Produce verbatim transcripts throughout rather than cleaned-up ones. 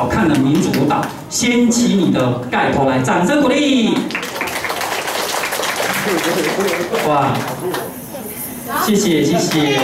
好看的民族舞蹈，掀起你的盖头来，掌声鼓励！哇，谢谢谢谢。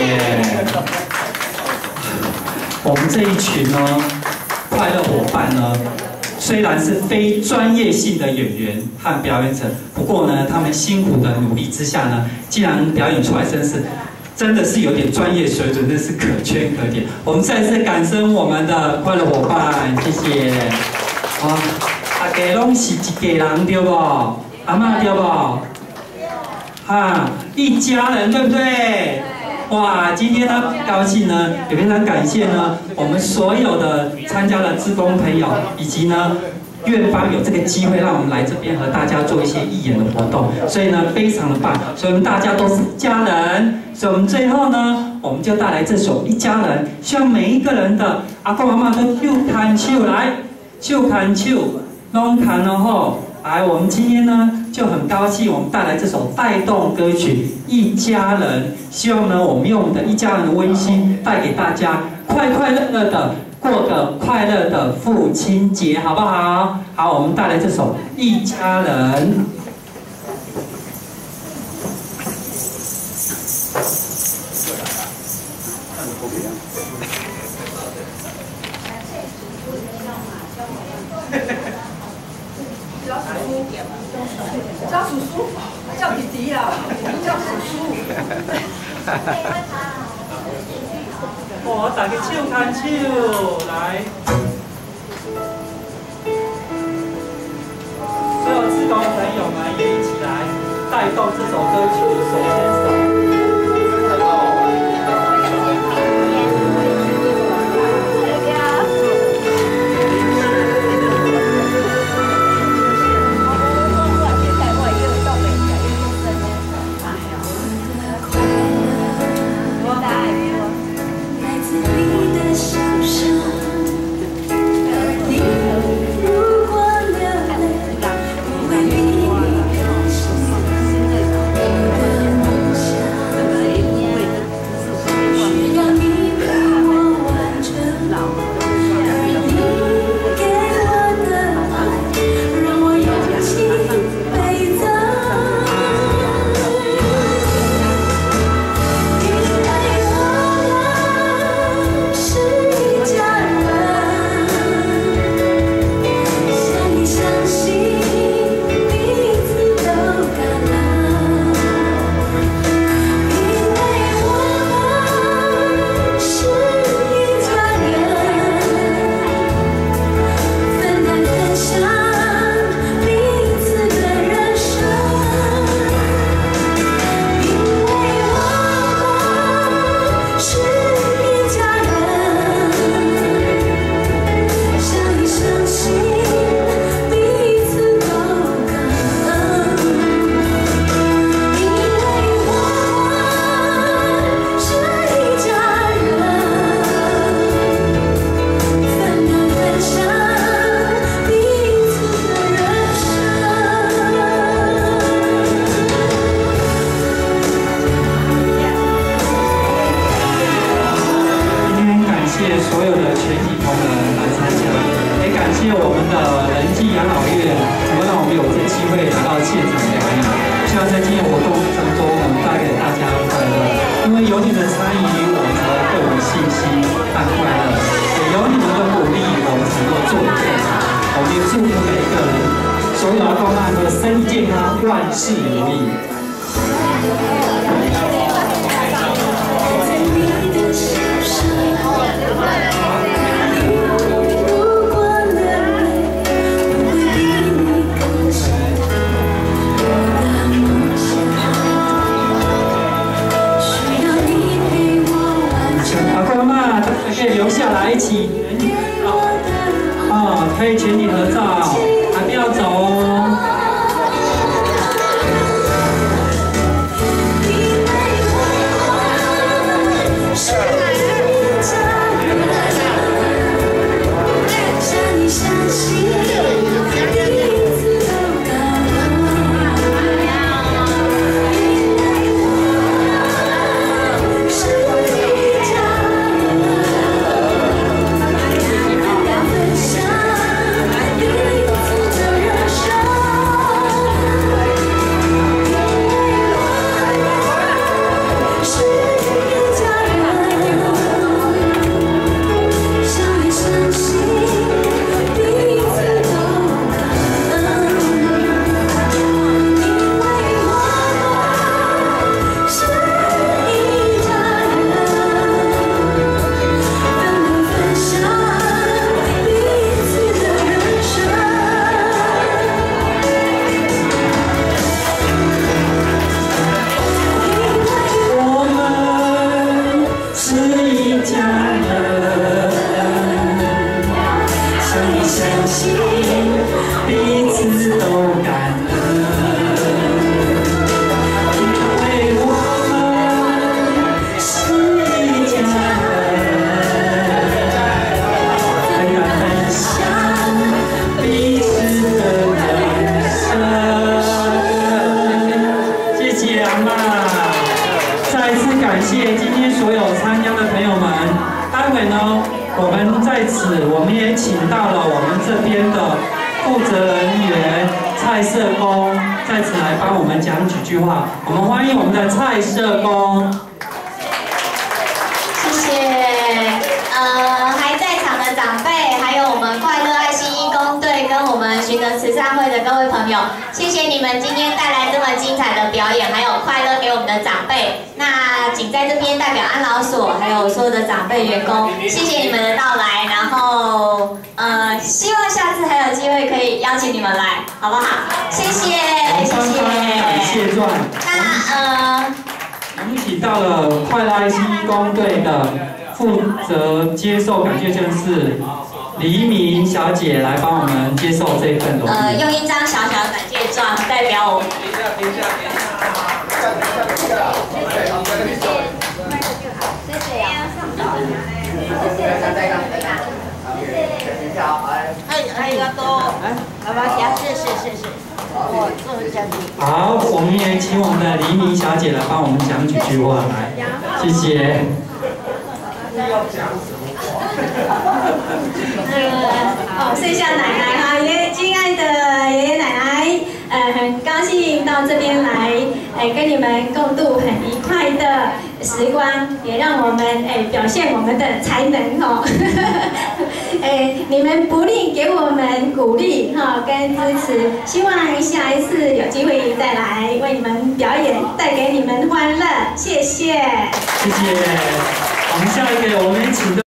我们这一群呢，快乐伙伴呢，虽然是非专业性的演员和表演者，不过呢，他们辛苦的努力之下呢，竟然表演出来，真是。 真的是有点专业水准，真是可圈可点。我们再次感谢我们的快乐伙伴，谢谢。啊，大家拢是一家人对不？阿嬷对不？哈，一家人对不对？哇，今天呢，高兴呢，也非常感谢呢，我们所有的参加的志工朋友，以及呢。 院方有这个机会让我们来这边和大家做一些义演的活动，所以呢非常的棒，所以我们大家都是家人，所以我们最后呢，我们就带来这首《一家人》，希望每一个人的阿公阿嬷都手牵手来，手牵手，拢牵哦吼。来，我们今天呢就很高兴，我们带来这首带动歌曲《一家人》，希望呢我们用我们的一家人的温馨带给大家快快乐乐的。 过个快乐的父亲节，好不好？好，我们带来这首《一家人》。 叫叔叔，叫弟弟啊，叫叔叔。 哦，大家手牵手来，所有志工朋友们也一起来带动这首歌曲，手牵手。 分享。 相信彼此都感恩，因为我们是一家人，很敢分享彼此的人生。谢谢阿嬷，再次感谢今天所有参加的朋友们。待会呢，我们在此，我们也请到了我们这边的负责人员蔡社工，在此来帮我们讲几句话。我们欢迎我们的蔡社工。 谢谢，呃，还在场的长辈，还有我们快乐爱心义工队跟我们寻德慈善会的各位朋友，谢谢你们今天带来这么精彩的表演，还有快乐给我们的长辈。那仅在这边代表安老所还有所有的长辈员工，谢谢你们的到来，然后呃，希望下次还有机会可以邀请你们来，好不好？谢谢，谢谢。 感谢状。 那呃， 我们请到了快乐爱心义工队的负责接受感谢证是黎明小姐来帮我们接受这份荣誉。 呃，用一张小小的感谢状代表我们。 等一下，等一下，等一下。 好，我们也请我们的黎明小姐来帮我们讲几句话来，谢谢。 要讲什么话？ 哦，剩下奶奶哈，爷亲爱的爷爷奶奶，呃，很高兴到这边来，哎，跟你们共度很愉快的时光，也让我们哎表现我们的才能哦。哎，你们不吝给我们鼓励哈跟支持，希望下一次有机会再来为你们表演，带给你们欢乐，谢谢。 谢谢。我们下一个，我们请。